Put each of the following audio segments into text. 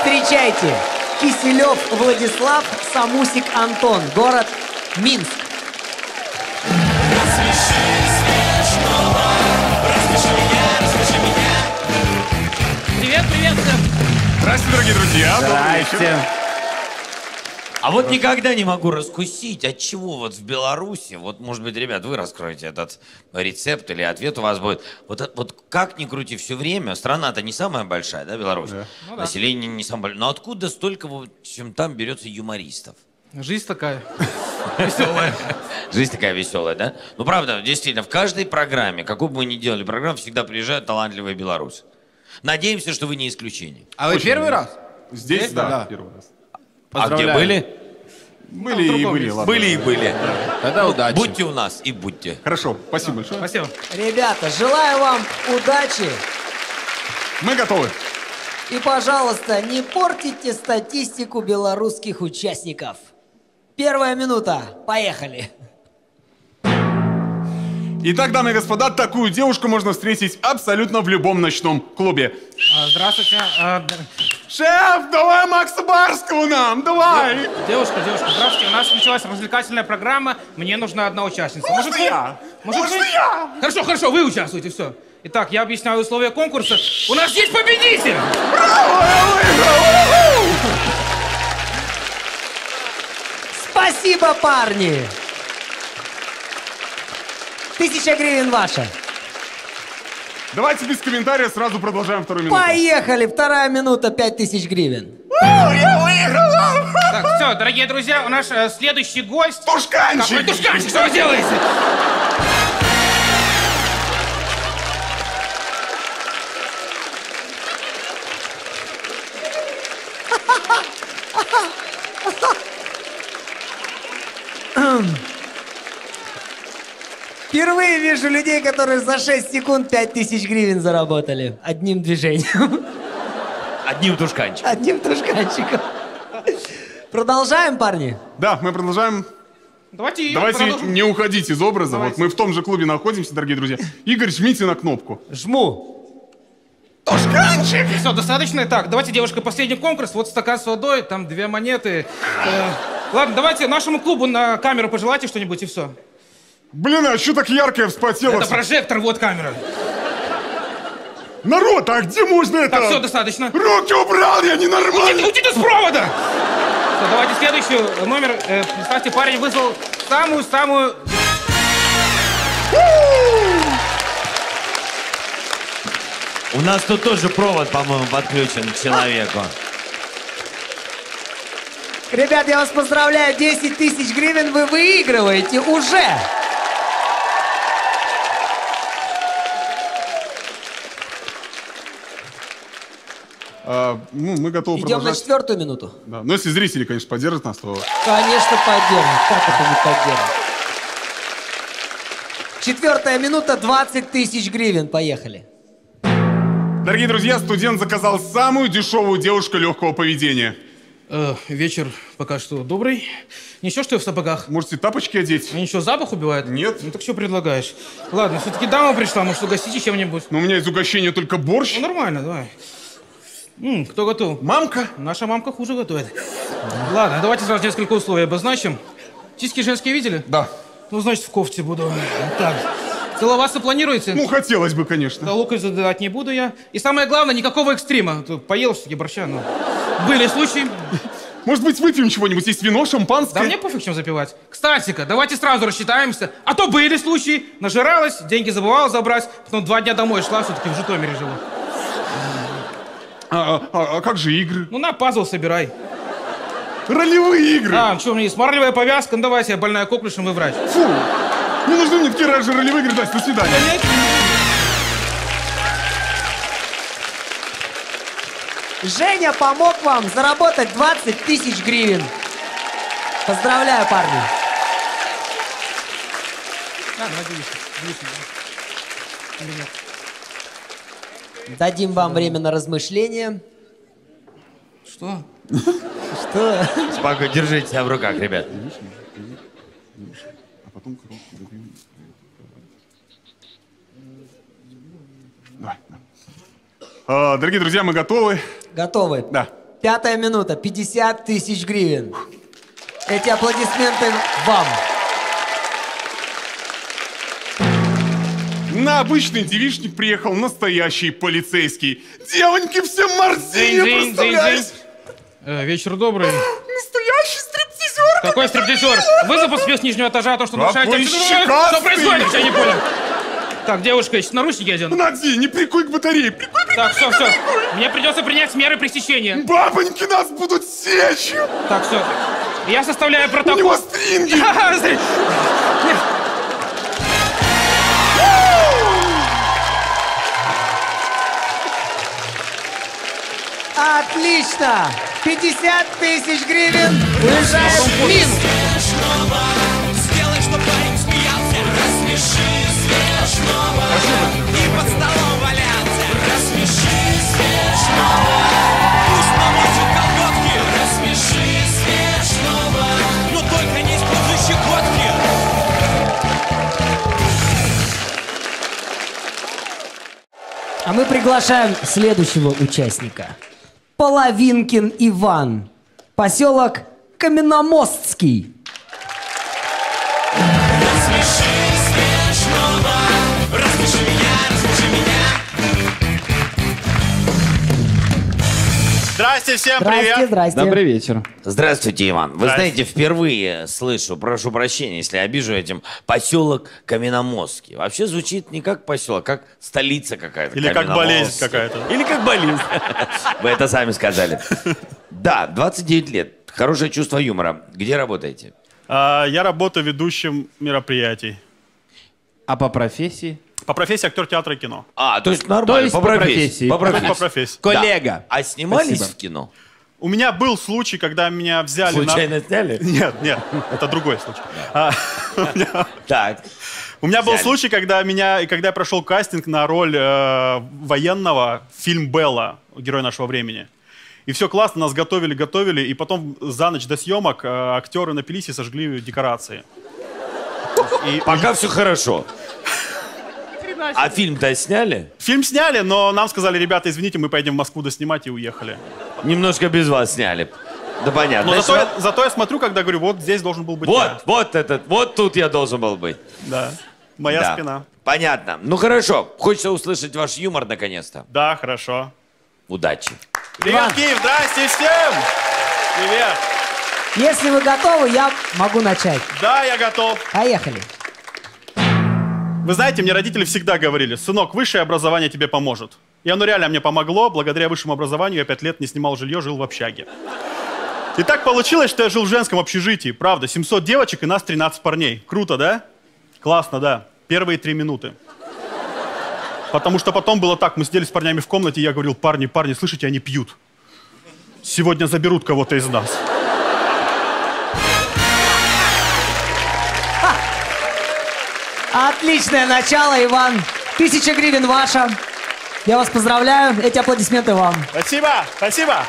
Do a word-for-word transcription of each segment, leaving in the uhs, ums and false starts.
Встречайте, Киселев Владислав, Самусик Антон, город Минск. Привет, привет всем. Здравствуйте, дорогие друзья. Здрасте. А вот никогда не могу раскусить, от чего вот в Беларуси, вот, может быть, ребят, вы раскроете этот рецепт или ответ у вас будет. Вот, вот как ни крути, все время, страна-то не самая большая, да, Беларусь? Да. Ну, да. Население не самое большое. Но откуда столько, вот, чем там берется юмористов? Жизнь такая веселая. Жизнь такая веселая, да? Ну, правда, действительно, в каждой программе, какую бы мы ни делали программу, всегда приезжают талантливые белорусы. Надеемся, что вы не исключение. А вы Очень первый много. раз? Здесь, Здесь, да, да. первый раз. А где были? Были и были, ладно. Были и были. Тогда удачи. Будьте у нас и будьте. Хорошо, спасибо большое. Спасибо. Ребята, желаю вам удачи. Мы готовы. И, пожалуйста, не портите статистику белорусских участников. Первая минута. Поехали. Итак, дамы и господа, такую девушку можно встретить абсолютно в любом ночном клубе. А, здравствуйте. А, д- Шеф, давай Макса Барского нам, давай! девушка, девушка, здравствуйте. У нас началась развлекательная программа. Мне нужна одна участница. Можно вы? я? Может, Можно вы? я? Хорошо, хорошо, вы участвуете, все. Итак, я объясняю условия конкурса. У нас есть победитель! Браво, я выиграл! Спасибо, парни. Тысяча гривен ваша. Давайте без комментариев сразу продолжаем вторую минуту. Поехали. Вторая минута. Пять тысяч гривен. Я выиграл! Так, все, дорогие друзья, у нас э, следующий гость. Тушканчик! Какой тушканчик? Что вы делаете? Впервые вижу людей, которые за шесть секунд пять тысяч гривен заработали. Одним движением. Одним тушканчиком. Одним тушканчиком. Продолжаем, парни? Да, мы продолжаем. Давайте, Давайте продолжим. не уходить из образа. Давайте. Вот мы в том же клубе находимся, дорогие друзья. Игорь, жмите на кнопку. Жму. Тушканчик! Все, достаточно. Так, давайте, девушка, последний конкурс. Вот стакан с водой, там две монеты. Э, ладно, давайте нашему клубу на камеру пожелайте что-нибудь и все. Блин, а что так яркое вспотело? Это прожектор, вот камера. Народ, а где можно это? Так, все, достаточно. Руки убрал, я Уйди, ненормальный! уйди ты с провода! Всё, давайте следующий номер. Э, представьте, парень вызвал самую-самую... У нас тут тоже провод, по-моему, подключен к человеку. Ребят, я вас поздравляю. десять тысяч гривен вы выигрываете уже. А, ну, мы готовы Идем на продолжать. четвертую минуту. Да. Но если зрители, конечно, поддержат нас, то... Конечно, поддержим. Как это не поддержим? Четвертая минута, двадцать тысяч гривен. Поехали. Дорогие друзья, студент заказал самую дешевую девушку легкого поведения. Э, вечер пока что добрый. Ничего, что я в сапогах? Можете тапочки одеть? А ничего, запах убивает? Нет. Ну так что предлагаешь? Ладно, все-таки дама пришла, может, угостите чем-нибудь? Но у меня из угощения только борщ. Ну нормально, давай. М, кто готов? Мамка? Наша мамка хуже готовит. Ладно, давайте сразу несколько условий обозначим. Сиськи женские видели? Да. Ну, значит, в кофте буду. Так. Целоваться планируете? Ну, хотелось бы, конечно. Да, лук задавать не буду я. И самое главное, никакого экстрима. Тут поел все-таки борща, но... Были случаи. Может быть, выпьем чего-нибудь? Есть вино, шампанское? Да мне пофиг, чем запивать. Кстати-ка, давайте сразу рассчитаемся. А то были случаи. Нажиралась, деньги забывала забрать. Потом два дня домой шла, все-таки в Житомире живу. А, а, а как же игры? Ну, на пазл собирай. Ролевые игры! А, что, у меня есть марлевая повязка? Ну, давайте, я больная коклюшем, вы врач. Фу! Не нужны мне такие раньше ролевые игры, Настя, до свидания. Женя помог вам заработать двадцать тысяч гривен. Поздравляю, парни. А, надеюсь, надеюсь. Дадим вам время на размышление. Что? Что? Спокойно, держите себя в руках, ребят. А потом коробку забьем. Давай, да. А, дорогие друзья, мы готовы. Готовы? Да. Пятая минута, пятьдесят тысяч гривен. Эти аплодисменты вам. На обычный девичник приехал настоящий полицейский. Девоньки, все морзине, День, день, представляете? день, Э, вечер добрый. Настоящий стриптизер. Какой стриптизер? Вызов с нижнего этажа, то, что Какой нарушаете... щекастый! Что происходит? Я не понял. Так, девушка, сейчас наручники одену. Нади, не прикуй к батарее. Прикуй, прикуй, Так, все, прикуй, все. прикуй. Мне придется принять меры пресечения. Бабоньки нас будут сечь. Так, все. Я составляю У протокол. него стринги. Ха-ха, смотри. Отлично! пятьдесят тысяч гривен уезжает в Минск. Сделай, чтоб парень смеялся. Рассмеши смешного. И под столом валяться. Рассмеши смешного. Пусть намочит колготки. Рассмеши смешного. Но только не используй щекотки. А мы приглашаем следующего участника. Половинкин Иван. Поселок Каменномостский. Рассмеши смешного. Рассмеши меня, рассмеши меня. Здрасте, всем Здрасте, привет! здрасте. Добрый вечер. Здравствуйте, Иван. Вы Здрасте. знаете, впервые слышу, прошу прощения, если обижу этим, поселок Каменномостский. Вообще звучит не как поселок, как столица какая-то. Или как болезнь Каменномостский. какая-то. Или как болезнь. Вы это сами сказали. Да, двадцать девять лет. Хорошее чувство юмора. Где работаете? А, я работаю ведущим мероприятий. А по профессии? По профессии актер театра и кино. А, то есть нормально. То есть по профессии. По Только профессии. по профессии. Да. Коллега. А снимались Спасибо. в кино? У меня был случай, когда меня взяли Случайно на... сняли? Нет, нет, это другой случай. А, у меня- Так. У меня был Взяли. случай, когда меня, когда я прошел кастинг на роль э, военного, фильм «Белла», герой нашего времени. И все классно, нас готовили, готовили, и потом за ночь до съемок э, актеры напились и сожгли декорации. И Пока все хорошо. А фильм-то сняли? фильм сняли, но нам сказали: ребята, извините, мы поедем в Москву доснимать, и уехали. Немножко без вас сняли. Да понятно. Но Значит, зато, я, зато я смотрю, когда говорю, вот здесь должен был быть я. Вот, вот этот, вот тут я должен был быть. Да. Моя Да. спина. Понятно. Ну хорошо. Хочется услышать ваш юмор наконец-то. Да, хорошо. Удачи. Привет, Киев, здрасте всем! Привет! Если вы готовы, я могу начать. Да, я готов. Поехали. Вы знаете, мне родители всегда говорили: сынок, высшее образование тебе поможет. И оно реально мне помогло. Благодаря высшему образованию я пять лет не снимал жилье, жил в общаге. И так получилось, что я жил в женском общежитии. Правда, семьсот девочек и нас тринадцать парней. Круто, да? Классно, да. Первые три минуты. Потому что потом было так, мы сидели с парнями в комнате, и я говорил: парни, парни, слышите, они пьют. Сегодня заберут кого-то из нас. Отличное начало, Иван. Тысяча гривен ваша. Я вас поздравляю. Эти аплодисменты вам. Спасибо, спасибо.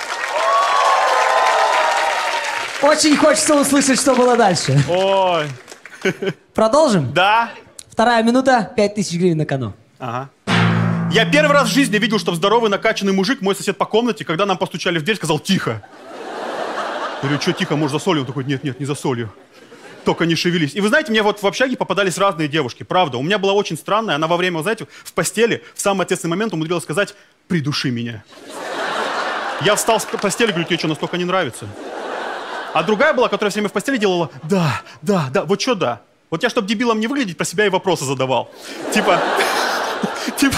Очень хочется услышать, что было дальше. Ой, Продолжим? да. Вторая минута, пять тысяч гривен на кону. Ага. Я первый раз в жизни видел, что здоровый накачанный мужик, мой сосед по комнате, когда нам постучали в дверь, сказал: тихо. Я говорю: что тихо, может, за солью? Он такой: нет, нет, не за солью. Только не шевелись. И вы знаете, мне вот в общаге попадались разные девушки, правда. У меня была очень странная, она во время, вы знаете, в постели, в самый ответственный момент умудрилась сказать: придуши меня. Я встал с постели, говорю: тебе что, настолько не нравится? А другая была, которая все время в постели делала: да, да, да, вот что да. Вот я, чтобы дебилом не выглядеть, про себя и вопросы задавал. Типа, типа...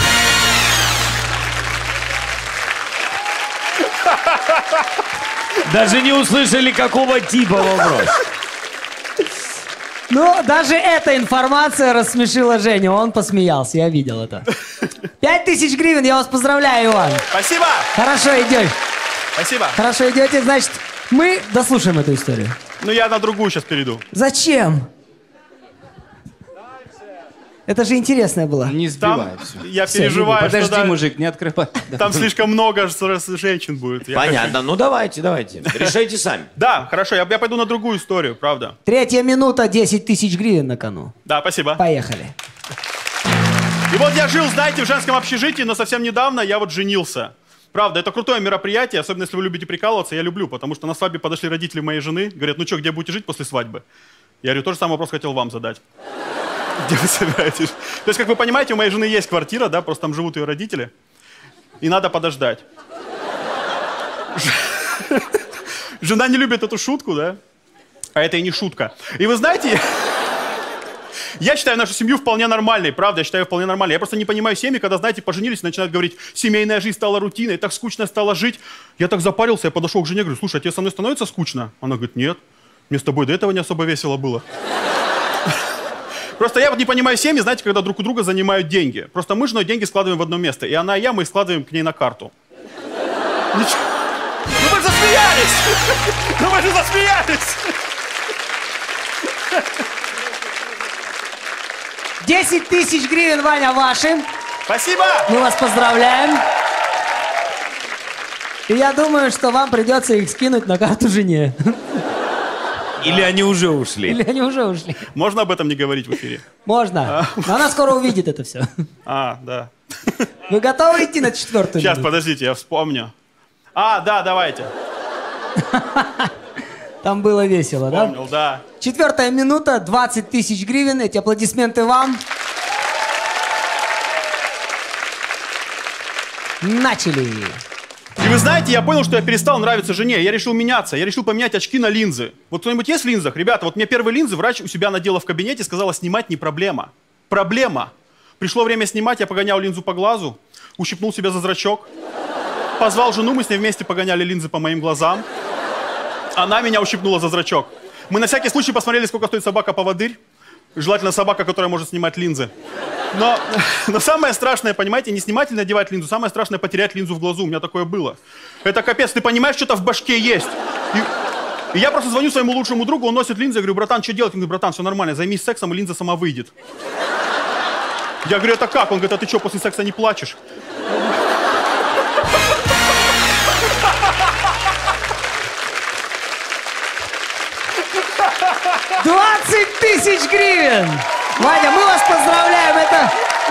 Даже не услышали, какого типа вопрос. Ну, даже эта информация рассмешила Женю. Он посмеялся, я видел это. Пять тысяч гривен, я вас поздравляю, Иван. Спасибо, Хорошо идешь. спасибо. Хорошо идете, значит, мы дослушаем эту историю. Ну, я на другую сейчас перейду. Зачем? Это же интересное было. Не Там сбивай все. я Всё, переживаю, Подожди, что да, мужик, не открывай. Да. там слишком много ж- раз женщин будет. Я Понятно. Ну давайте, давайте. Решайте сами. хочу- Да, хорошо, я, я пойду на другую историю, правда. Третья минута, десять тысяч гривен на кону. Да, спасибо. Поехали. И вот я жил, знаете, в женском общежитии, но совсем недавно я вот женился. Правда, это крутое мероприятие, особенно если вы любите прикалываться, я люблю, потому что на свадьбе подошли родители моей жены, говорят, ну что, где будете жить после свадьбы? Я говорю, тот же самый вопрос хотел вам задать. Где вы собираетесь? То есть, как вы понимаете, у моей жены есть квартира, да, просто там живут ее родители, и надо подождать. Жена не любит эту шутку, да? А это и не шутка. И вы знаете, я считаю нашу семью вполне нормальной, правда, я считаю вполне нормальной. Я просто не понимаю семьи, когда, знаете, поженились и начинают говорить, семейная жизнь стала рутиной, так скучно стало жить. Я так запарился, я подошел к жене, говорю, слушай, а тебе со мной становится скучно? Она говорит, нет, мне с тобой до этого не особо весело было. Просто я вот не понимаю семьи, знаете, когда друг у друга занимают деньги. Просто мы с женой деньги складываем в одно место, и она и я, мы их складываем к ней на карту. Ничего. Ну вы же засмеялись! Ну вы же засмеялись! десять тысяч гривен, Ваня, ваши. Спасибо! Мы вас поздравляем. И я думаю, что вам придется их скинуть на карту жене. Или они уже ушли? Или они уже ушли. Можно об этом не говорить в эфире? Можно. Но она скоро увидит это все. А, да. Вы готовы идти на четвертую? Сейчас, минуту? подождите, я вспомню. А, да, давайте. Там было весело, да? Помнил, да. Четвертая минута, двадцать тысяч гривен. Эти аплодисменты вам. Начали. И вы знаете, я понял, что я перестал нравиться жене. Я решил меняться. Я решил поменять очки на линзы. Вот кто-нибудь есть в линзах? Ребята, вот мне первые линзы врач у себя надела в кабинете, сказала, снимать не проблема. Проблема. Пришло время снимать, я погонял линзу по глазу, ущипнул себя за зрачок, позвал жену, мы с ней вместе погоняли линзы по моим глазам. Она меня ущипнула за зрачок. Мы на всякий случай посмотрели, сколько стоит собака-поводырь. Желательно собака, которая может снимать линзы. Но, но самое страшное, понимаете, не снимать или надевать линзу, самое страшное потерять линзу в глазу. У меня такое было. Это капец, ты понимаешь, что-то в башке есть. И, и я просто звоню своему лучшему другу, он носит линзы, я говорю, братан, что делать? Он говорит, братан, все нормально, займись сексом, и линза сама выйдет. Я говорю, это как? Он говорит, а ты что, после секса не плачешь? двадцать тысяч гривен! Ваня, мы вас поздравляем, это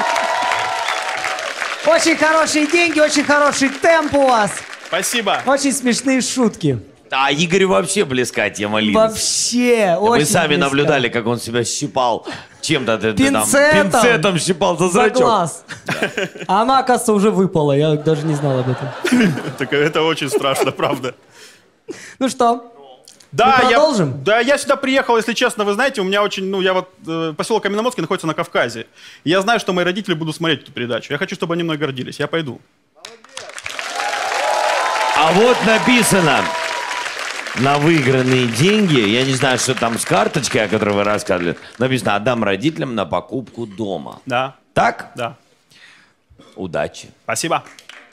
очень хорошие деньги, очень хороший темп у вас, Спасибо. очень смешные шутки. А Игорю вообще близка тема линз. Вообще, Вы очень сами близко. наблюдали, как он себя щипал чем-то. ты- ты там Пинцетом. Пинцетом щипал за За зрачок. глаз. А она, оказывается, уже выпала, я даже не знал об этом. Так это очень страшно, правда. Ну что, Да, Мы я, продолжим? да, я сюда приехал, если честно, вы знаете, у меня очень, ну, я вот, э, поселок Каменноморский находится на Кавказе. И я знаю, что мои родители будут смотреть эту передачу. Я хочу, чтобы они мной гордились. Я пойду. А вот написано на выигранные деньги, я не знаю, что там с карточкой, о которой вы рассказывали, написано, отдам родителям на покупку дома. Да, Так? да. Удачи. Спасибо.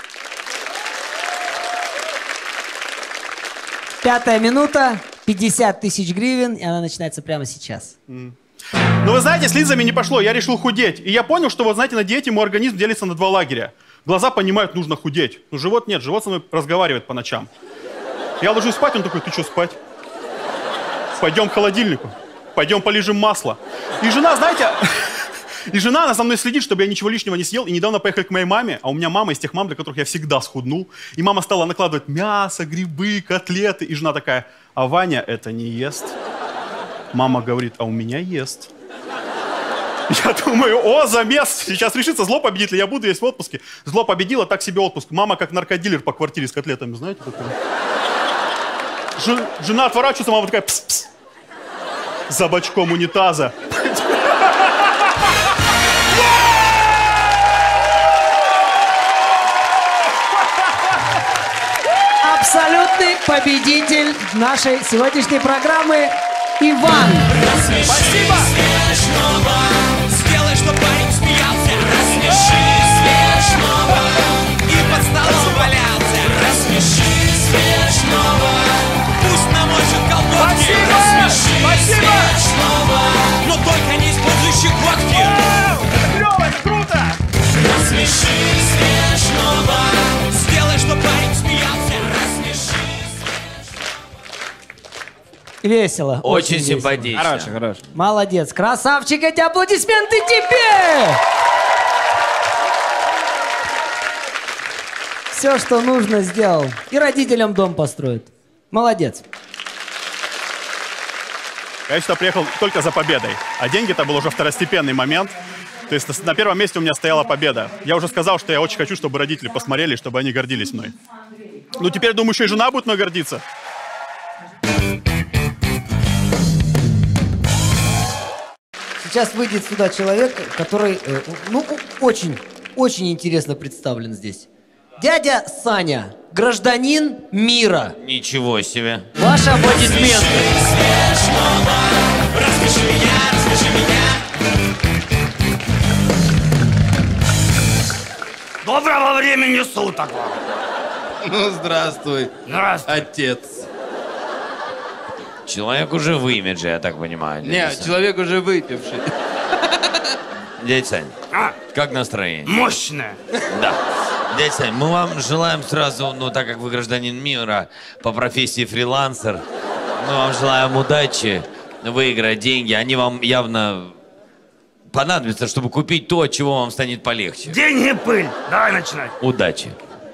пятая минута, пятьдесят тысяч гривен, и она начинается прямо сейчас. Ну, вы знаете, с линзами не пошло, я решил худеть. И я понял, что, вот знаете, на диете мой организм делится на два лагеря. Глаза понимают, нужно худеть. Но живот нет, живот со мной разговаривает по ночам. Я ложусь спать, он такой, ты что спать? Пойдем к холодильнику, пойдем полижем масло. И жена, знаете, и жена, она за мной следит, чтобы я ничего лишнего не съел. И недавно поехали к моей маме, а у меня мама из тех мам, для которых я всегда схуднул. И мама стала накладывать мясо, грибы, котлеты. И жена такая, а Ваня это не ест. Мама говорит, а у меня ест. Я думаю, о, замес, сейчас решится, зло победит ли, я буду есть в отпуске. Зло победило, так себе отпуск. Мама как наркодилер по квартире с котлетами, знаете? Ж, жена отворачивается, мама такая, пс-пс, за бочком унитаза. Абсолютный победитель нашей сегодняшней программы Иван. Рассмеши смешного, сделай, чтоб парень смеялся. Рассмеши смешного и под столом валялся. Рассмеши смешного, пусть намочит колготки. Рассмеши смешного, но только не используй щекотки. Это клево, это круто! Рассмеши смешного, сделай, чтоб парень смеялся. Рассмеши. Весело. Очень, весело. симпатично. Хороший, хороший. Молодец, красавчик, эти аплодисменты тебе! Все, что нужно, сделал. И родителям дом построит. Молодец. Я сюда приехал только за победой. А деньги-то был уже второстепенный момент. То есть на первом месте у меня стояла победа. Я уже сказал, что я очень хочу, чтобы родители посмотрели, чтобы они гордились мной. Ну, теперь, думаю, еще и жена будет мной гордиться. Сейчас выйдет сюда человек, который, э, ну, очень, очень интересно представлен здесь. Дядя Саня, гражданин мира. Ничего себе. Ваши аплодисменты. Расскажи меня, расскажи меня. Доброго времени суток вам. Ну, здравствуй, Здравствуй. отец. Человек уже в имидже, я так понимаю. дядя Не, Сань. человек уже выпивший. Дядя Сань, А, как настроение? мощная. Да. Дядя Сань, мы вам желаем сразу, ну, так как вы гражданин мира, по профессии фрилансер, мы вам желаем удачи, выиграть деньги. Они вам явно понадобятся, чтобы купить то, от чего вам станет полегче. Деньги, пыль. Давай начинать. Удачи.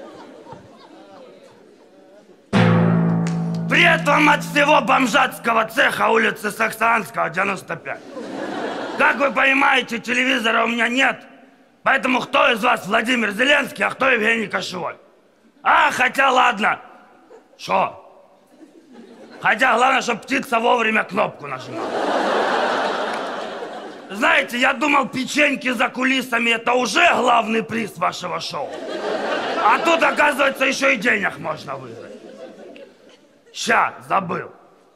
Привет вам от всего бомжатского цеха улицы Саксанского, девяносто пять. Как вы понимаете, телевизора у меня нет. Поэтому кто из вас Владимир Зеленский, а кто Евгений Кошевой? А, хотя ладно. Шо? Хотя главное, чтобы птица вовремя кнопку нажимала. Знаете, я думал, печеньки за кулисами это уже главный приз вашего шоу. А тут, оказывается, еще и денег можно выиграть. Ща, забыл.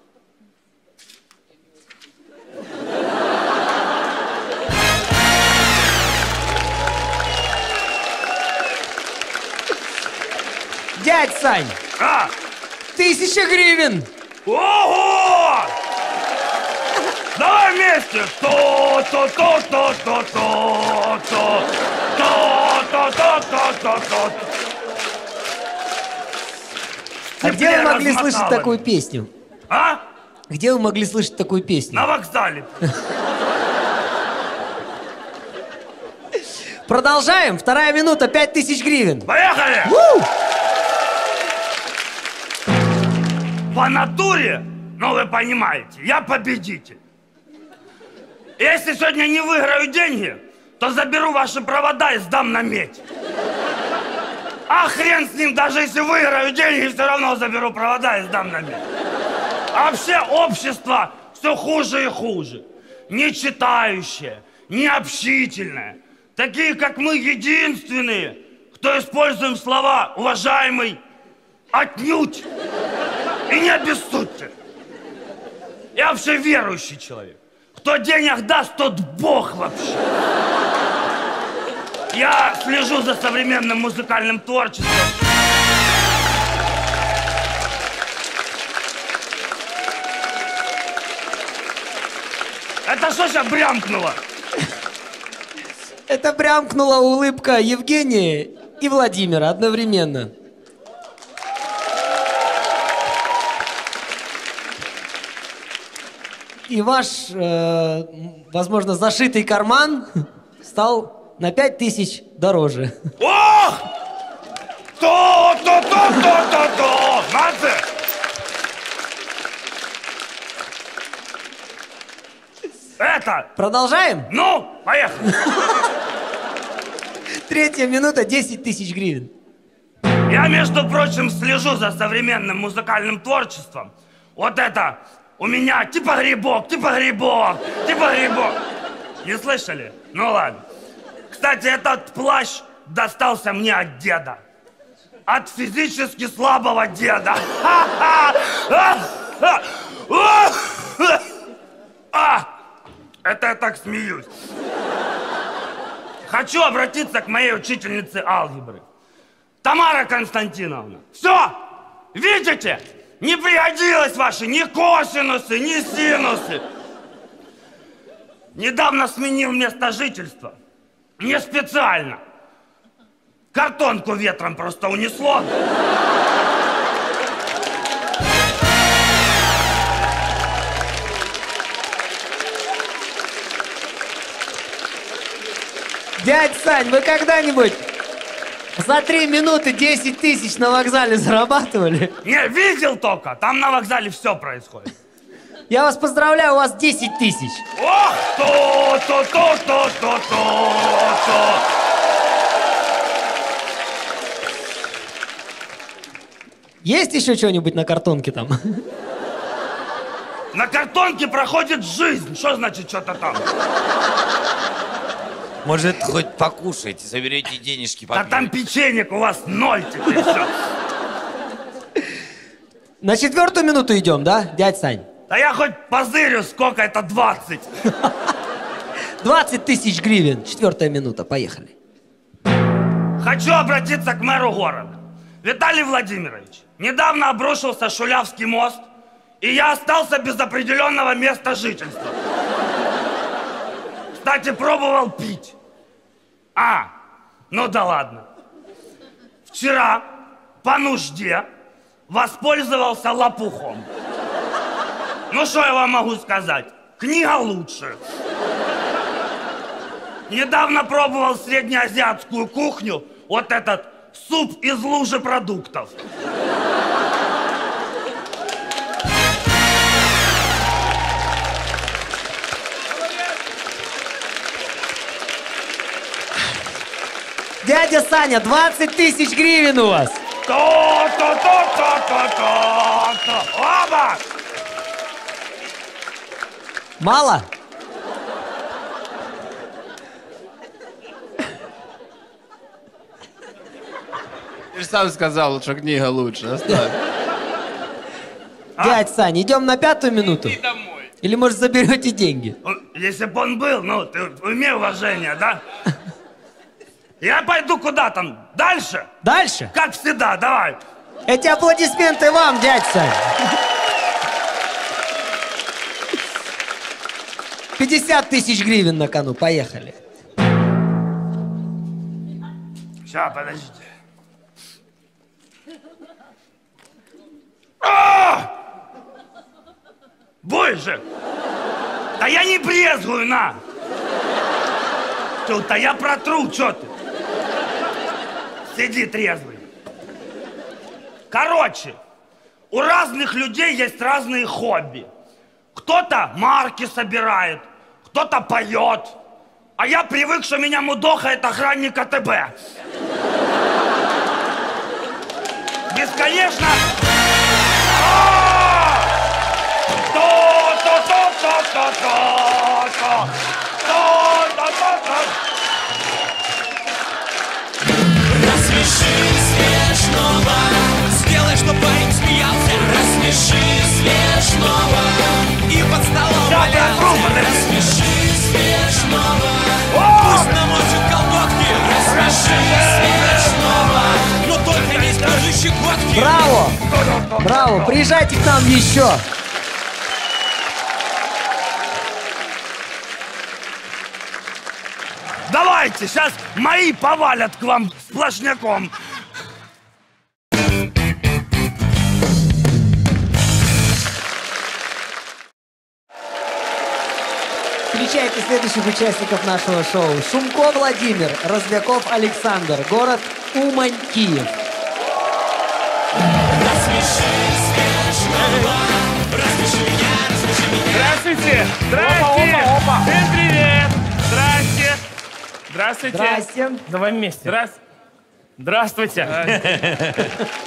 Дядь Сань, А! тысяча гривен. Ого! Давай вместе! То-то-то-то-то-то-то-то-то-то-то-то. А где вы могли размотала. слышать такую песню? А? Где вы могли слышать такую песню? На вокзале. Продолжаем. Вторая минута, пять тысяч гривен. Поехали! У! По натуре, ну вы понимаете, я победитель. Если сегодня не выиграю деньги, то заберу ваши провода и сдам на медь. А хрен с ним, даже если выиграю деньги, все равно заберу провода и сдам на медь. А вообще общество все хуже и хуже. Не читающее, не общительное. Такие, как мы, единственные, кто используем слова «уважаемый», «отнюдь» и «не обессудьте». Я вообще верующий человек. Кто денег даст, тот Бог вообще. Я слежу за современным музыкальным творчеством. Это что сейчас брямкнуло? Это брямкнула улыбка Евгения и Владимира одновременно. И ваш, э, возможно, зашитый карман стал на пять тысяч дороже. Ох! То-то-то-то-то-то! Молодцы! Это! Продолжаем? Ну, поехали! Третья минута, десять тысяч гривен. Я, между прочим, слежу за современным музыкальным творчеством. Вот это у меня типа грибок, типа грибок, типа грибок. Не слышали? Ну ладно. Кстати, этот плащ достался мне от деда. От физически слабого деда. А, это я так смеюсь. Хочу обратиться к моей учительнице алгебры. Тамара Константиновна, все, видите? Не пригодилось ваши ни косинусы, ни синусы. Недавно сменил место жительства. Не специально. Картонку ветром просто унесло. Дядь Сань, вы когда-нибудь За три минуты десять тысяч на вокзале зарабатывали. Не, видел только. Там на вокзале все происходит. Я вас поздравляю, у вас десять тысяч. Ох, то, то, то, то, то, то, то. Есть еще что-нибудь на картонке там? На картонке проходит жизнь. Что значит что-то там? Может, хоть покушайте, заберете денежки. Да там печенек у вас ноль теперь все. На четвертую минуту идем, да, дядь Сань? Да я хоть позырю, сколько это двадцать. двадцать тысяч гривен. Четвертая минута. Поехали. Хочу обратиться к мэру города. Виталий Владимирович, недавно обрушился Шулявский мост, и я остался без определенного места жительства. Кстати, пробовал пить. А, ну да ладно. Вчера по нужде воспользовался лопухом. Ну, что я вам могу сказать? Книга лучше. Недавно пробовал среднеазиатскую кухню, вот этот суп из лужи продуктов. Дядя Саня, двадцать тысяч гривен у вас. То-то-то-то-то-то. Оба! Мало? Ты же сам сказал, что книга лучше. Оставь. Дядь Сань, идем на пятую минуту? Иди домой. Или, может, заберете деньги? Если бы он был, ну, ты имей уважение, да? Я пойду куда там? Дальше? Дальше? Как всегда, давай. Эти аплодисменты вам, дядь Сань. пятьдесят тысяч гривен на кону. Поехали. Сейчас, подождите. А! Боже! Да я не брезгую, на! Тут-то я протру, что ты? Сиди трезвый. Короче, у разных людей есть разные хобби. Кто-то марки собирает, кто-то поет. А я привык, что меня мудохает охранник А Тэ Бэ. Бесконечно... Рассмеши смешного, сделай, чтоб парень смеялся. Рассмеши смешного и под столом валялся. Рассмеши смешного, пусть намочит колготки. Рассмеши смешного, но только не скажи щекотки. Браво! Браво! Приезжайте к нам еще! Давайте, сейчас мои повалят к вам сплошняком. Встречайте следующих участников нашего шоу. Шумко Владимир, Розвяков Александр, город Умань, Киев. Здравствуйте! Здрасте! Опа, опа, опа. Всем привет! Здрасте! Здравствуйте! Здрасте! Давай вместе. Здравствуйте! Здравствуйте!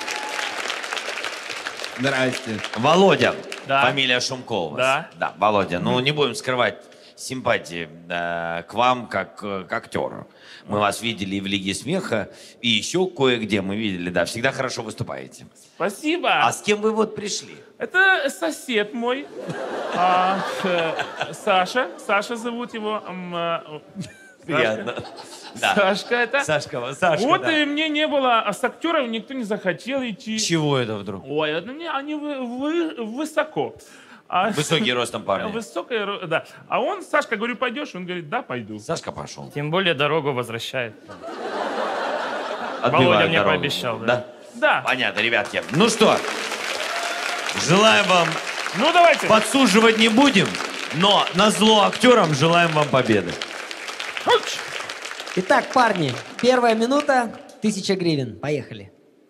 Здрасте. Володя. Да. Фамилия Шумко у вас. Да. Да, Володя. Ну, не будем скрывать симпатии э, к вам, как э, к актеру. Мы вас видели и в Лиге смеха, и еще кое-где мы видели. Да, всегда хорошо выступаете. Спасибо! А с кем вы вот пришли? Это сосед мой. А, э, Саша. Саша зовут его. М, э, Приятно. Да. Сашка это. Сашка, Сашка, Вот да. и мне не было, а с актером никто не захотел идти. Чего это вдруг? Ой, это не- они вы- вы- высоко. А- Высокий ростом парня. Высокая, ро- да. А он, Сашка, говорю, пойдешь? Он говорит, да, пойду. Сашка пошел. Тем более дорогу возвращает. Отбивает Володя мне дорогу. пообещал, да. Да? Да. Понятно, ребятки. Ну что, желаем вам... Ну, давайте. Подсуживать не будем, но назло актерам желаем вам победы. Итак, парни, первая минута Тысяча гривен. Поехали.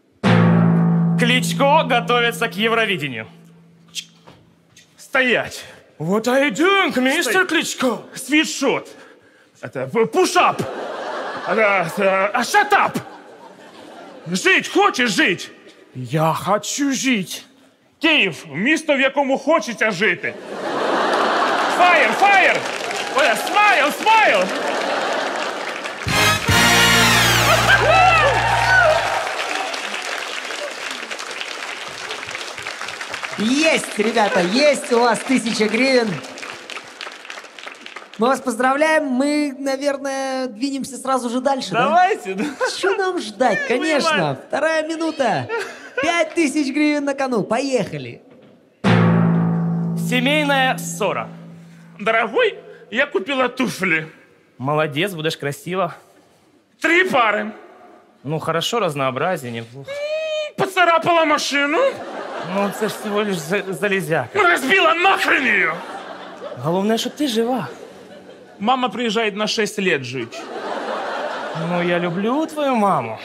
Кличко готовится к Евровидению. Стоять. What are you doing, мистер Кличко? Свитшот. Это пушап. А shut up. Жить хочеш жить? Я хочу жить. Київ, місто, в якому хочеться жити. Фаєр, фаєр! Смайл, смайл! Есть, ребята, есть у вас тысяча гривен. Мы вас поздравляем. Мы, наверное, двинемся сразу же дальше, Давайте. да? Что нам ждать? Конечно. Вторая минута. Пять тысяч гривен на кону. Поехали. Семейная ссора. Дорогой, я купила туфли. Молодец, будешь красиво. Три пары. Ну, хорошо, разнообразие, неплохо. Поцарапала машину. Ну, це ж всего лишь за- залезяка. Разбила нахрен ее. Головне, що ти жива. Мама приезжает на шесть лет жить. Ну, я люблю твою маму.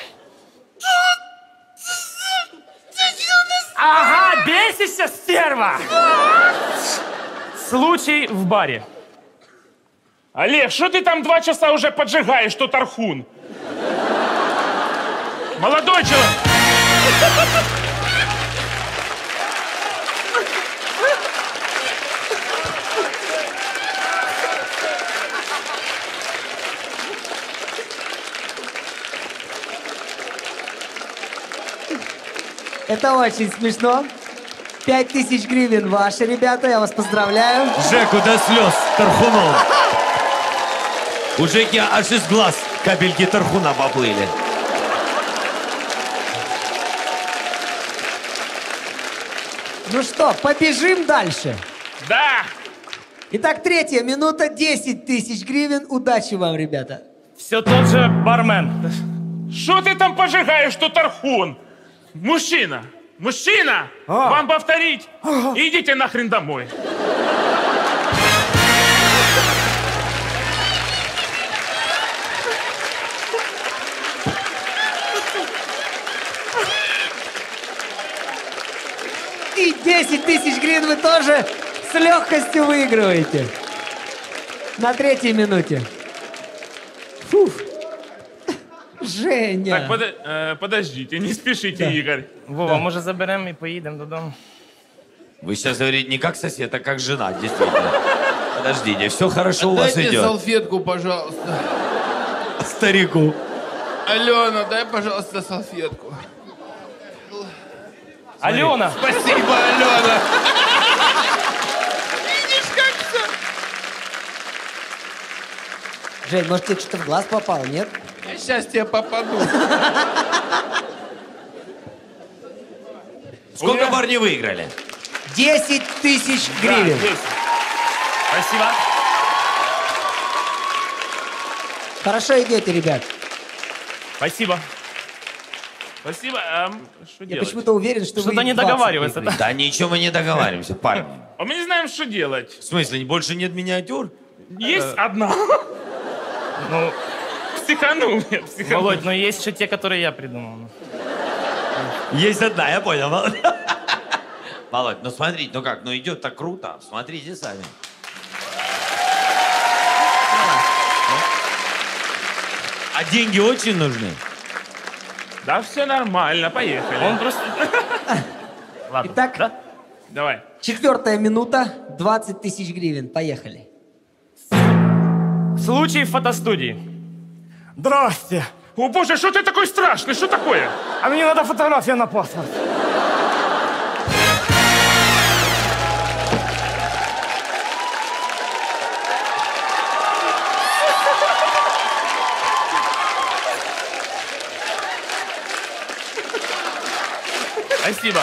Ага, бесишься, стерва! Случай в баре. Олег, что ты там два часа уже поджигаешь, что тархун? Молодой человек. Это очень смешно. Пять тысяч гривен ваши, ребята. Я вас поздравляю. Жеку до слез тархуном. У Жеки аж из глаз капельки тархуна поплыли. Ну что, побежим дальше? Да. Итак, третья минута, десять тысяч гривен. Удачи вам, ребята. Все тот же бармен. Что ты там пожигаешь, что тархун? Мужчина, мужчина, вам повторить. Идите нахрен домой. И десять тысяч гривен вы тоже с легкостью выигрываете. На третьей минуте. Фух. Женя. Так, подо- э, подождите, не спешите, Да. Игорь. Вова, може заберемо і поїдемо додому? Вы сейчас говорите не как сосед, а как жена, действительно. Подождите, все хорошо у вас Дайте идет. салфетку, пожалуйста. Старику. Алена, дай, пожалуйста, салфетку. Алена! Спасибо, Алена. Видишь, как все? Жень, может, тебе что-то в глаз попало, нет? Я сейчас тебе попаду. Сколько парни выиграли? десять тысяч гривен. Да, есть. Спасибо. Хорошо идете, ребят. Спасибо. Спасибо. А, что Я делать? почему-то уверен, что вы Что-то не двадцать договаривается, выиграете. Да ничего мы не договариваемся, парни. А мы не знаем, что делать. В смысле, больше нет миниатюр? Есть одна. Ну, Психанул я, психанул. Володь, но есть еще те, которые я придумал. Есть одна, я понял. Володь. Володь, ну смотрите, ну как, ну идет так круто. Смотрите сами. А деньги очень нужны? Да, все нормально, поехали. Он просто... Ладно, Итак, да? Давай. четвертая минута, двадцать тысяч гривен. Поехали. Случай в фотостудии. Здрасте. О боже, что ты такой страшный? Что такое? А мне надо фотография на паспорт. Спасибо.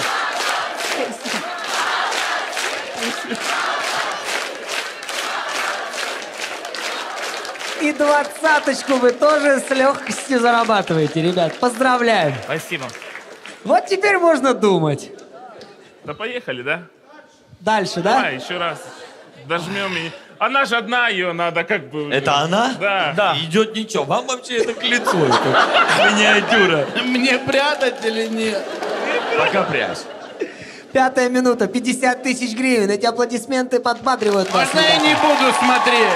И двадцаточку вы тоже с легкостью зарабатываете, ребят. Поздравляем. Спасибо. Вот теперь можно думать. Да поехали, да? Дальше, да? Давай, еще раз. Дожмем и... Она же одна, ее надо как бы... Это она? Да. Да. Идет ничего. Вам вообще это к лицу. Это миниатюра. Мне прятать или нет? Пока прячь. Пятая минута, пятьдесят тысяч гривен. Эти аплодисменты подбадривают вас. Можно я ребята. не буду смотреть?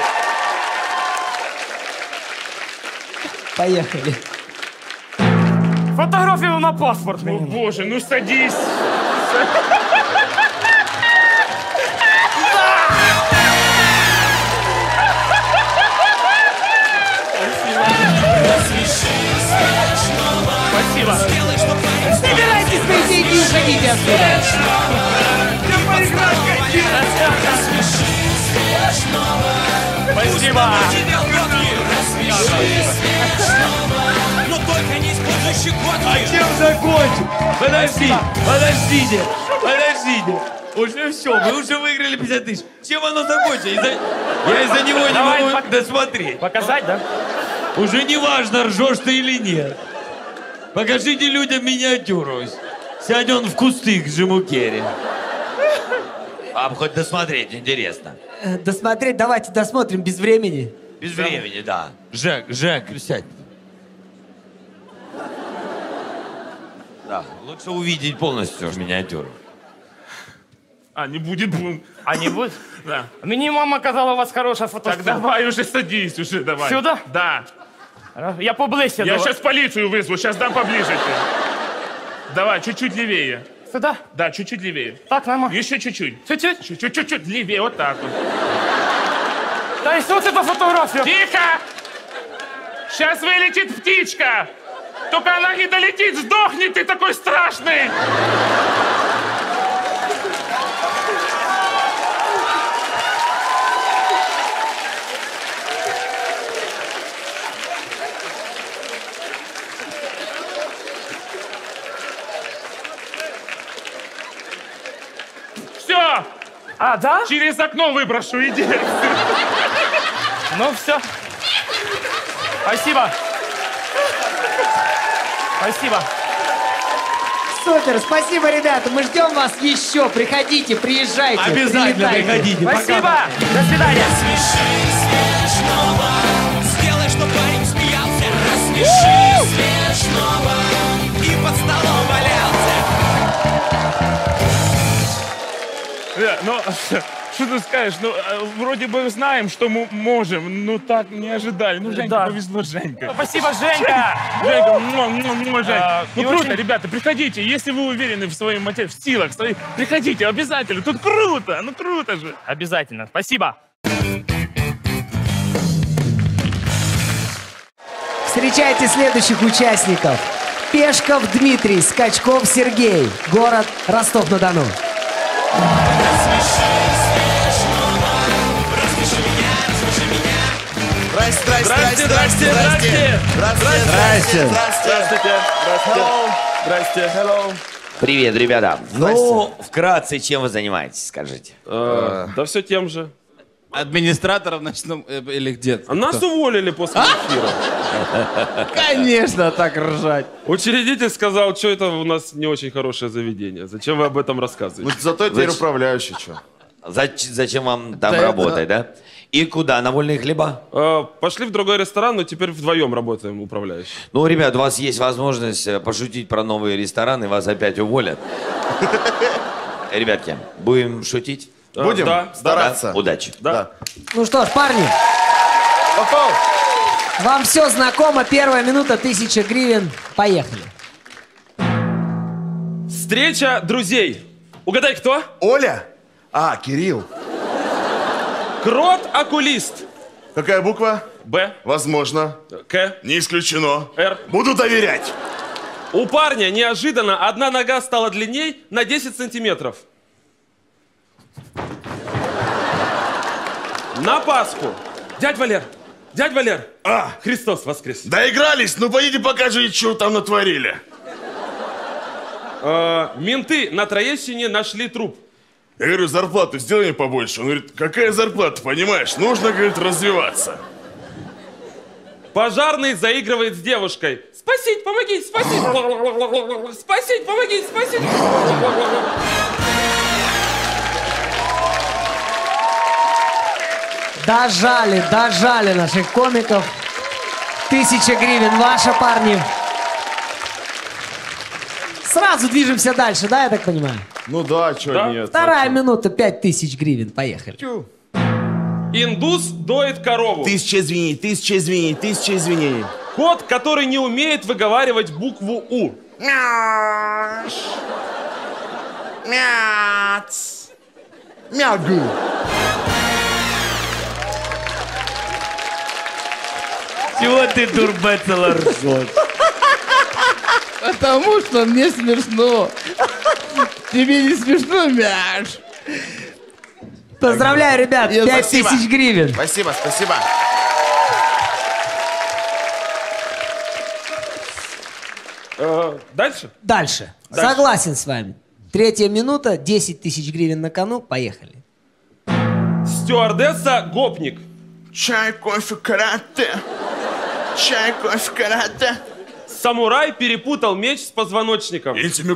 Поехали. Фотографию на паспорт О, мне. боже, ну садись. Спасибо. Собирайтесь, прийти и уходите отсюда. Спасибо. Но только не используй щекотки. Чем закончим? Подожди, подождите, подождите. Уже все, вы уже выиграли пятьдесят тысяч. Чем оно закончится? Из-за- Я из-за него не Давай, могу пок- досмотреть. Показать, да? Уже не важно, ржешь ты или нет. Покажите людям миниатюру. Сядь он в кусты к Джиму Керри. А хоть досмотреть интересно. Э, Досмотреть, давайте досмотрим без времени. Без времени, да. Жек, Жек, сядь. Да, лучше увидеть полностью миниатюру. А, не будет бум. А не будет? Да. Мне мама казала, у вас хорошая Так фотография. давай уже садись, уже давай. Сюда? Да. Я поближе. Я давай. сейчас полицию вызову, сейчас дам поближе тебе. Давай, чуть-чуть левее. Сюда? Да, чуть-чуть левее. Так, нормально. Еще чуть-чуть. Чуть-чуть? Чуть-чуть, чуть-чуть левее, вот так вот. Да и что это фотография? Тихо! Сейчас вылетит птичка! Только она не долетит, сдохнет, ты такой страшный! Все! А, да? Через окно выброшу, иди. Ну все. Спасибо. Спасибо. Супер, спасибо, ребята. Мы ждем вас еще. Приходите, приезжайте. Обязательно прилетайте. приходите. Пока. Спасибо. До свидания. Смешного. Сделай, чтоб парень смеялся. Рассмеши смешного. И под столом валялся. Э, Ну, что ты скажешь? Ну, э, вроде бы знаем, что мы можем, но так не ожидали. Ну, Женька, Да. повезло, Женька. Спасибо, Женька. Женька, муа, муа, муа, Жень. А, Ну, и круто, очень- ребята, приходите. Если вы уверены в своей материи, в силах своих, приходите обязательно. Тут круто, ну круто же. Обязательно. Спасибо. Встречайте следующих участников. Пешков Дмитрий, Скачков Сергей. Город Ростов-на-Дону. Здрасте, здрасте, здрасте, здрасте, здрасте, здрасте, здрасте, здрасте, здрасте, hello. Привет, ребята. Ну, вкратце, чем вы занимаетесь, скажите? Да все тем же. Администраторов ночном э, или где? А нас уволили после эфира. Конечно, так ржать. Учредитель сказал, что это у нас не очень хорошее заведение. Зачем вы об этом рассказываете? Ну, зато теперь Зач- управляющий, что? Зач- зачем вам там Да работать, да? И куда? На вольные хлеба? Э, Пошли в другой ресторан, но теперь вдвоем работаем управляющий. Ну, ребят, у вас есть возможность э, пошутить про новые рестораны, вас опять уволят. Ребятки, будем шутить? Э, Будем да, стараться. Да? Удачи. Да. Ну что ж, парни, Попал. вам все знакомо. Первая минута, тысяча гривен. Поехали. Встреча друзей. Угадай, кто? Оля? А, Кирилл. Крот-окулист. Какая буква? Б. Возможно. К. Не исключено. Р. Буду доверять. У парня неожиданно одна нога стала длинней на десять сантиметров. На Пасху. Дядь Валер, дядь Валер. А, Христос воскрес. доигрались? Ну, пойдите покажите, что там натворили. Э, менты на Троещине нашли труп. Я говорю, зарплату сделай мне побольше. Он говорит, какая зарплата, понимаешь? Нужно, говорит, развиваться. Пожарный заигрывает с девушкой. Спасите, помогите, спасите. Спасите, помогите, спасите. Дожали, дожали наших комиков. Тысяча гривен ваша, парни. Сразу движемся дальше, да, я так понимаю? Ну да, чё Да. нет. Вторая минута, пять тысяч гривен. Поехали. Индус доит корову. Тысяча извинений, тысяча извинений, тысяча извинений. Кот, который не умеет выговаривать букву У. Мяш. Мяц. Мягу. Чего ты, дурбецела, ржешь? Потому что мне смешно. Тебе не смешно, Мяш? Поздравляю, ребят, Нет, пять спасибо. тысяч гривен. Спасибо, спасибо. Э, дальше? Дальше. Дальше. Согласен с вами. Третья минута, десять тысяч гривен на кону. Поехали. Стюардесса гопник. Чай, кофе, карате. Чай, кофе, карате. Самурай перепутал меч с позвоночником.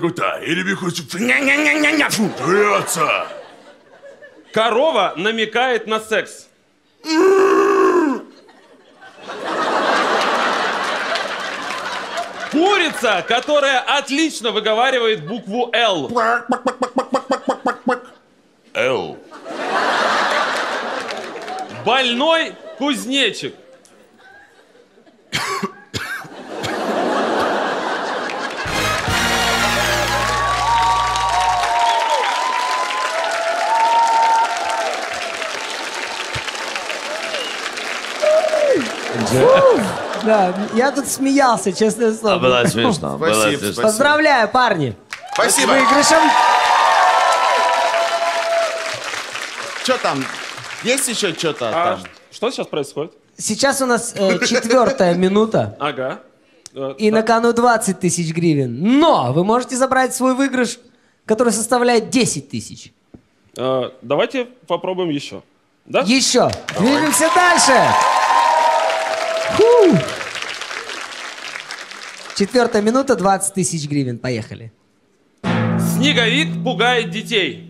Трется. Корова намекает на секс. Курица, которая отлично выговаривает букву «Л». Эл. Больной кузнечик. Да, я тут смеялся, честное слово. А было смешно, было Спасибо, смешно. Поздравляю, парни. Спасибо. С выигрышем. Что там? Есть еще что-то А там? что сейчас происходит? Сейчас у нас э, четвертая минута. Ага. Э, И на кону двадцать тысяч гривен. Но вы можете забрать свой выигрыш, который составляет десять тысяч. э, давайте попробуем еще. Да? Еще. Двигаемся дальше. Фу. Четвертая минута, двадцать тысяч гривен. Поехали. Снеговик пугает детей.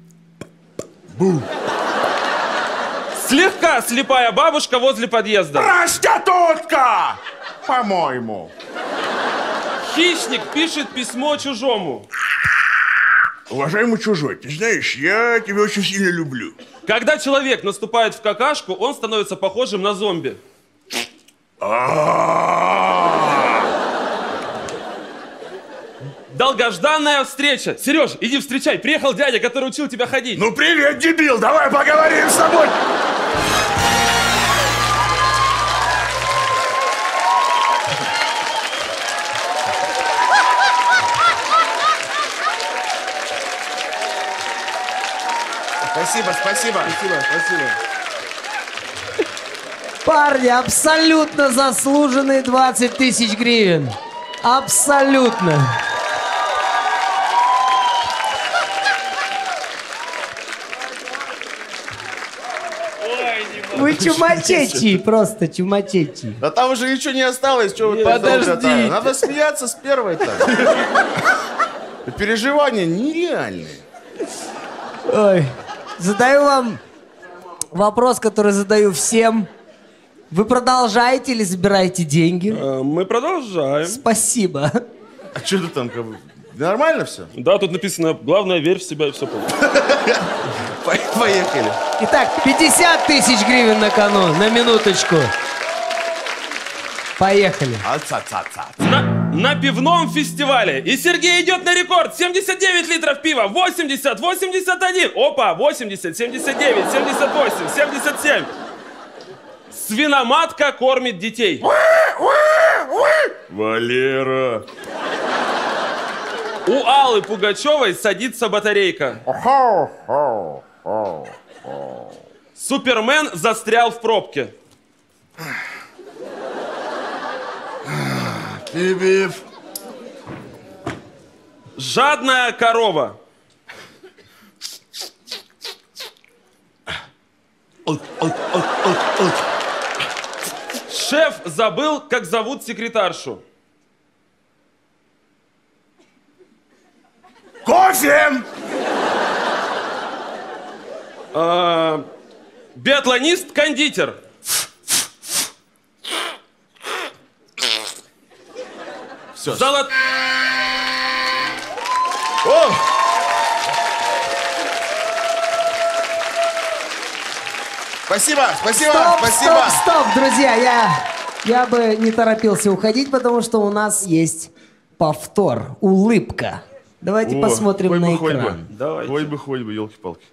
Слегка слепая бабушка возле подъезда. Проститутка! По-моему. Хищник пишет письмо чужому. Уважаемый чужой, ты знаешь, я тебя очень сильно люблю. Когда человек наступает в какашку, он становится похожим на зомби. Долгожданная встреча. Сереж, иди встречай. Приехал дядя, который учил тебя ходить. Ну привет, дебил, давай поговорим с тобой. Спасибо, спасибо. Спасибо, спасибо. Парни, абсолютно заслуженные двадцать тысяч гривен. Абсолютно. Вы чумачечи, просто чумачечи. Да там уже ничего не осталось, что вы так долго-то? Подождите. Надо смеяться с первой-то. Переживания нереальные. Ой, задаю вам вопрос, который задаю всем. Вы продолжаете или забираете деньги? Э, мы продолжаем. Спасибо. А что ты там, как бы, нормально все? Да, тут написано, главное, верь в себя и все понял. Поехали. Итак, пятьдесят тысяч гривен на кону, на минуточку. Поехали. Аца-ца-ца. На, на пивном фестивале. И Сергей идет на рекорд. семьдесят девять литров пива. восемьдесят, восемьдесят один. Опа, восемьдесят, семьдесят девять, семьдесят восемь, семьдесят семь. Свиноматка кормит детей. Валера. У Аллы Пугачевой садится батарейка. Супермен застрял в пробке. Пип-пип. Жадная корова. Шеф забыл, как зовут секретаршу. Кофе! А, Биатлонист-кондитер. Все. Золот... О! Спасибо, спасибо, Стоп, спасибо. стоп, стоп, друзья, я, я бы не торопился уходить, потому что у нас есть повтор, улыбка. Давайте О, посмотрим хоть на бы, хоть экран. бы. Давайте. Хоть бы, хоть бы, елки-палки.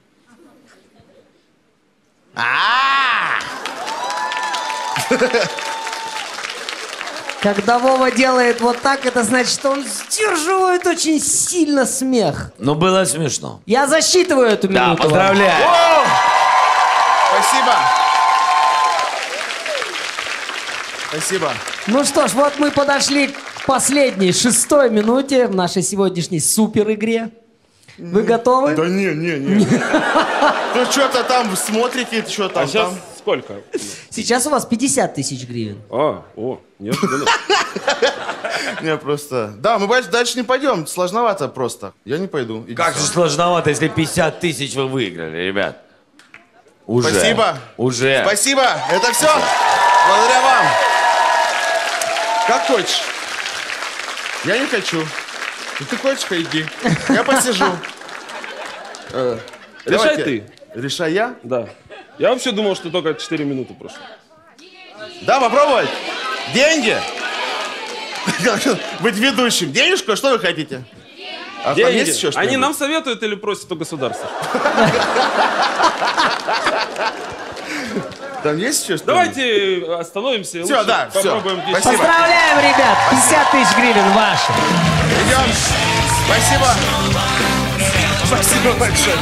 Когда Вова делает вот так, это значит, что он сдерживает очень сильно смех. Ну, было смешно. Я засчитываю эту Да, минуту. поздравляю. О! Спасибо. Спасибо. Ну что ж, вот мы подошли к последней, шестой минуте в нашей сегодняшней супер игре. Вы готовы? Да не, не, не. Ну что-то там смотрите, что там. А сейчас там. сколько? Сейчас у вас пятьдесят тысяч гривен. А, о, неожиданно. Не, просто... Да, мы дальше, дальше не пойдем. Сложновато просто. Я не пойду. Иди Как сам. же сложновато, если пятьдесят тысяч вы выиграли, ребят. Уже. Спасибо. Уже. Спасибо. Это все. Благодаря вам. Как хочешь. Я не хочу. Ну, ты хочешь, иди. Я посижу. Э, Решай давайте. ты. Решай я? Да. Я вообще думал, что только четыре минуты прошло. Да, попробовать. Деньги. Быть ведущим. Денежку? Что вы хотите? А там Деньги. есть еще Они что-нибудь? нам советуют или просят у государства? Там есть еще что-нибудь? Давайте остановимся и Всё, лучше да, всё. попробуем здесь. Спасибо. Поздравляем, ребят! пятьдесят тысяч гривен ваши. Идем. Спасибо. Спасибо большое.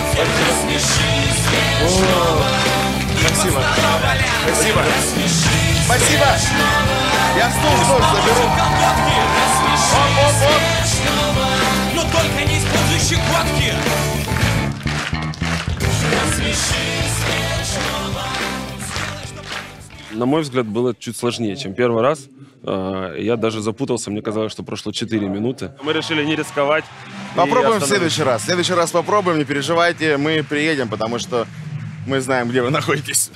О, Спасибо. Спасибо. Спасибо. Я стул тоже заберу. Оп, оп, оп. Но только не используй щекотки. На мой взгляд, было чуть сложнее, чем первый раз. Э, Я даже запутался, мне казалось, что прошло четыре минуты. Мы решили не рисковать. и Попробуем в остановиться. следующий раз. В следующий раз попробуем, не переживайте. Мы приедем, потому что мы знаем, где вы находитесь.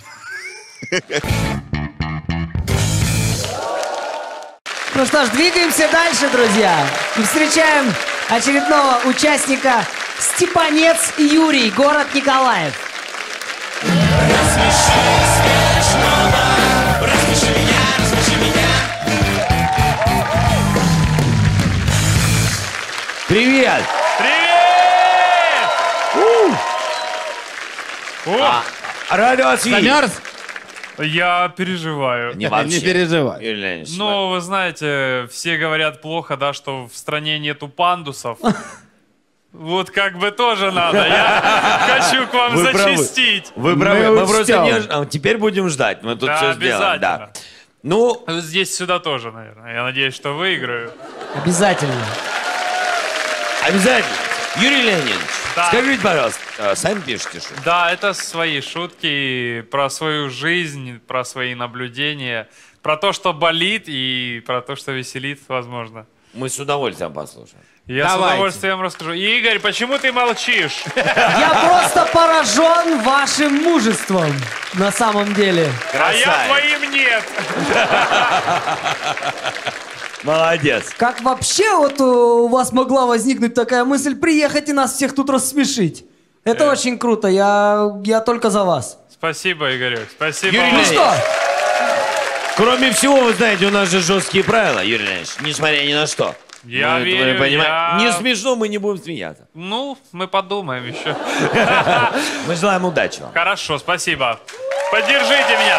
Ну что ж, двигаемся дальше, друзья. И встречаем очередного участника Степанец Юрий, город Николаев. Рассмеши меня, рассмеши меня. Привет! Привет! А, рад вас видеть. Замерз? Я переживаю. Не вообще. Не переживай. Юрий Леонидович, Ну, вы знаете, все говорят плохо, да, что в стране нету пандусов. Вот как бы тоже надо. Я хочу к вам Вы правы. зачастить. Вы правы. Мы, просто не... а, Теперь будем ждать. Мы тут Да, все сделаем. обязательно. Да. Ну, Здесь сюда тоже, наверное. Я надеюсь, что выиграю. Обязательно. обязательно. Юрий Леонидович, Да. скажите, пожалуйста, а, сами пишете шутки? Да, это свои шутки про свою жизнь, про свои наблюдения, про то, что болит и про то, что веселит, возможно. Мы с удовольствием послушаем. Я Давайте. с удовольствием расскажу. Игорь, почему ты молчишь? Я просто поражен вашим мужеством, на самом деле. А я твоим нет. Молодец. Как вообще вот э, у вас могла возникнуть такая мысль приехать и нас всех тут рассмешить? Это очень круто, я, я только за вас. Спасибо, Игорек, спасибо. Юрий вам. Ну что, Кроме всего, вы знаете, у нас же жесткие правила, Юрий Леонидович, несмотря ни на что. Я Мы- верю, вы понимаете, я- Не смешно, мы не будем смеяться. Ну, мы подумаем еще. Мы желаем удачи вам. Хорошо, спасибо. Поддержите меня.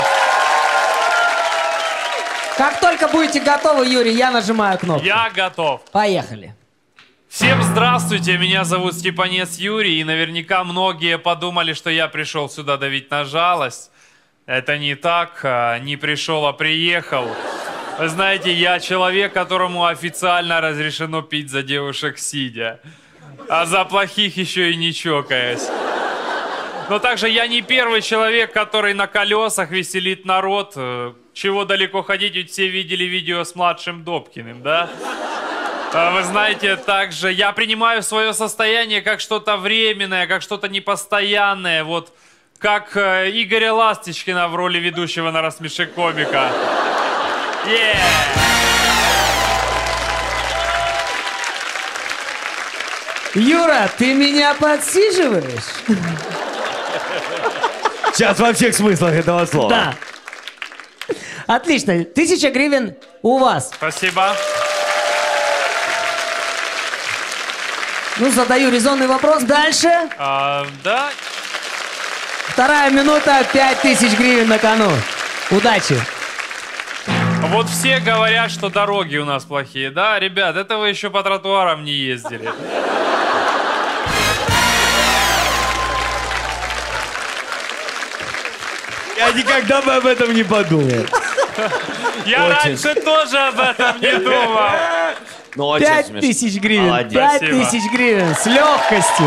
как только будете готовы, Юрий, я нажимаю кнопку. Я готов. Поехали. Всем здравствуйте, меня зовут Степанец Юрий, и наверняка многие подумали, что я пришел сюда давить на жалость. Это не так, а, не пришел, а приехал. Вы знаете, я человек, которому официально разрешено пить за девушек сидя, а за плохих еще и не чокаясь. Но также я не первый человек, который на колесах веселит народ. Э, Чего далеко ходить, ведь все видели видео с младшим Добкиным, да? А Вы знаете, также я принимаю свое состояние как что-то временное, как что-то непостоянное. Вот как э, Игоря Ласточкина в роли ведущего на «Рассмеши комика». Yeah! Юра, ты меня подсиживаешь? Сейчас во всех смыслах этого слова. Да. Отлично. Тысяча гривен у вас. Спасибо. Ну, задаю резонный вопрос. Дальше. А, да. Вторая минута, пять тысяч гривен на кону. Удачи. Вот все говорят, что дороги у нас плохие. Да, ребят, это вы еще по тротуарам не ездили. Я никогда бы об этом не подумал. Я Очень. раньше тоже об этом не думал. Ну, очень Пять смешно. тысяч гривен. Молодец. Пять Спасибо. тысяч гривен. С легкостью.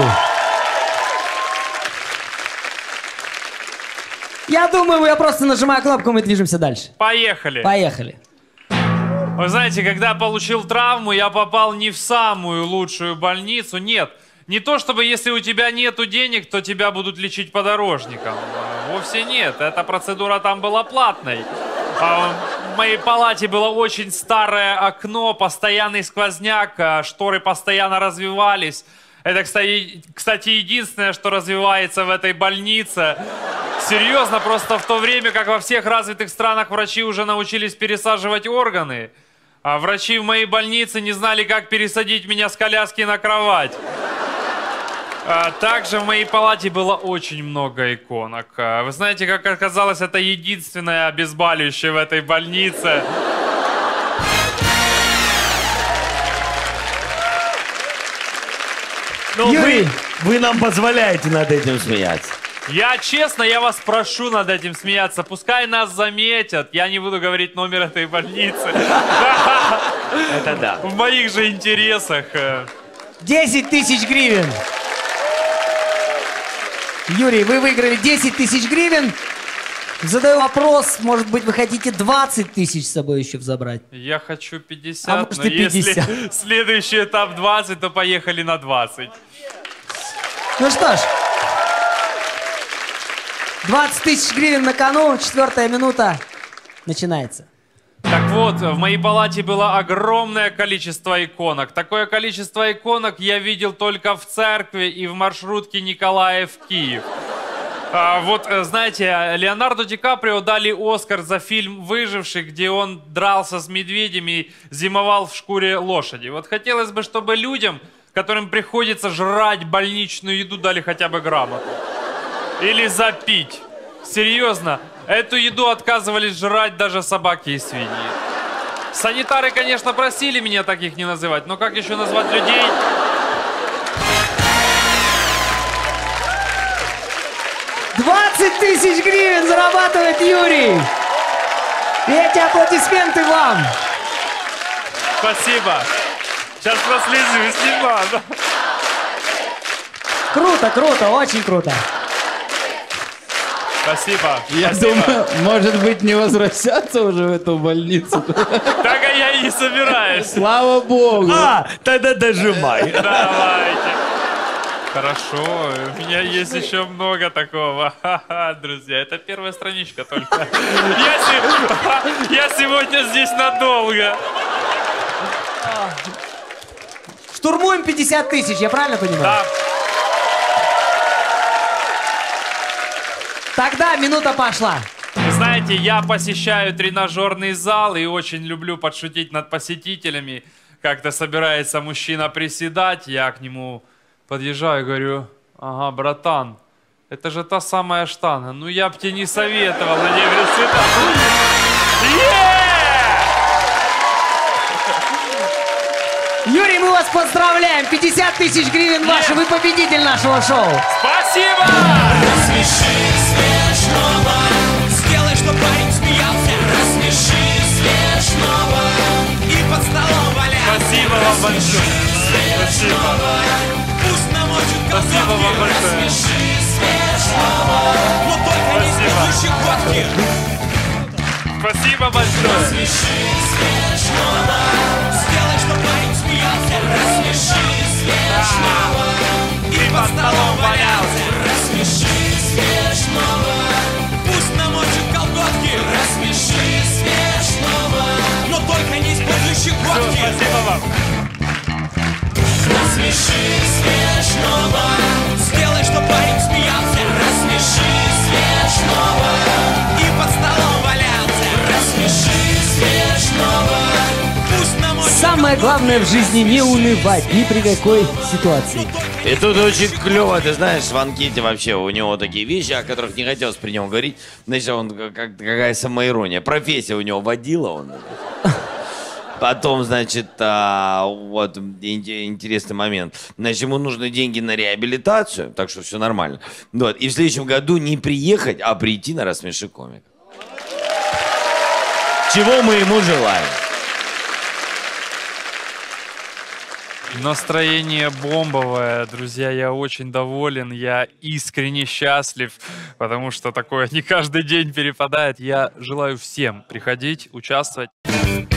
Я думаю, я просто нажимаю кнопку, мы движемся дальше. Поехали. Поехали. Вы знаете, когда получил травму, я попал не в самую лучшую больницу. Нет, не то чтобы если у тебя нету денег, то тебя будут лечить подорожником. Вовсе нет, эта процедура там была платной. А в моей палате было очень старое окно, постоянный сквозняк, а шторы постоянно развивались. Это, кстати, кстати, единственное, что развивается в этой больнице. Серьезно, просто в то время, как во всех развитых странах врачи уже научились пересаживать органы, а врачи в моей больнице не знали, как пересадить меня с коляски на кровать. А также в моей палате было очень много иконок. А вы знаете, как оказалось, это единственное обезболивающее в этой больнице. Ну, Юрий. вы, вы нам позволяете над этим смеяться. Я, честно, я вас прошу над этим смеяться. Пускай нас заметят. Я не буду говорить номер этой больницы. Это да. В моих же интересах. десять тысяч гривен. Юрий, вы выиграли десять тысяч гривен. Задаю вопрос, может быть, вы хотите двадцать тысяч с собой еще забрать? Я хочу пятьдесят, А может, но и пятьдесят. если следующий этап двадцать, то поехали на двадцать. Ну что ж, двадцать тысяч гривен на кону, четвертая минута начинается. Так вот, в моей палате было огромное количество иконок. Такое количество иконок я видел только в церкви и в маршрутке Николаев-Киев. А, вот, знаете, Леонардо Ди Каприо дали Оскар за фильм «Выживший», где он дрался с медведями и зимовал в шкуре лошади. Вот хотелось бы, чтобы людям, которым приходится жрать больничную еду, дали хотя бы грамоту. Или запить. Серьезно, эту еду отказывались жрать даже собаки и свиньи. Санитары, конечно, просили меня таких не называть, но как еще назвать людей? двадцать тысяч гривен зарабатывает Юрий. И эти аплодисменты вам. Спасибо. Сейчас прослезюсь немного. Круто, круто, очень круто. Спасибо. Я Спасибо. думаю, может быть, не возвращаться уже в эту больницу. Так а я и не собираюсь. Слава богу. А, тогда дожимай. Давайте. Хорошо, у меня есть еще много такого. Ха-ха, друзья, это первая страничка только. Я, се- я сегодня здесь надолго. Штурмуем пятьдесят тысяч, я правильно понимаю? Да. Тогда минута пошла. Знаете, я посещаю тренажерный зал и очень люблю подшутить над посетителями. Как-то собирается мужчина приседать, я к нему подъезжаю и говорю: ага, братан, это же та самая штанга. Ну я б тебе не советовал на ней приседать. Юрий, мы вас поздравляем. пятьдесят тысяч гривен ваши. Вы победитель нашего шоу. Спасибо! Рассмеши смешного, сделай, чтоб парень смеялся. Рассмеши смешного и под столом валялся. Спасибо вам большое. Спасибо. Пусть намочит Спасибо вам колготки. большое. Рассмеши смешного, но только не Спасибо. с щекотки. Спасибо большое. Рассмеши смешного, сделай, чтоб парень смеялся. Рассмеши смешного и под столом валялся. Рассмеши смешного. самое главное в жизни не унывать ни при какой ситуации. И тут очень клево, ты знаешь, в анкете вообще у него такие вещи, о которых не хотелось при нем говорить. Значит, он как, какая самоирония. Профессия у него водила он. Потом, значит, а, вот интересный момент. Значит, ему нужны деньги на реабилитацию, так что все нормально. Вот. И в следующем году не приехать, а прийти на «Рассмеши комика». Чего мы ему желаем? Настроение бомбовое, друзья, я очень доволен, я искренне счастлив, потому что такое не каждый день перепадает. Я желаю всем приходить, участвовать.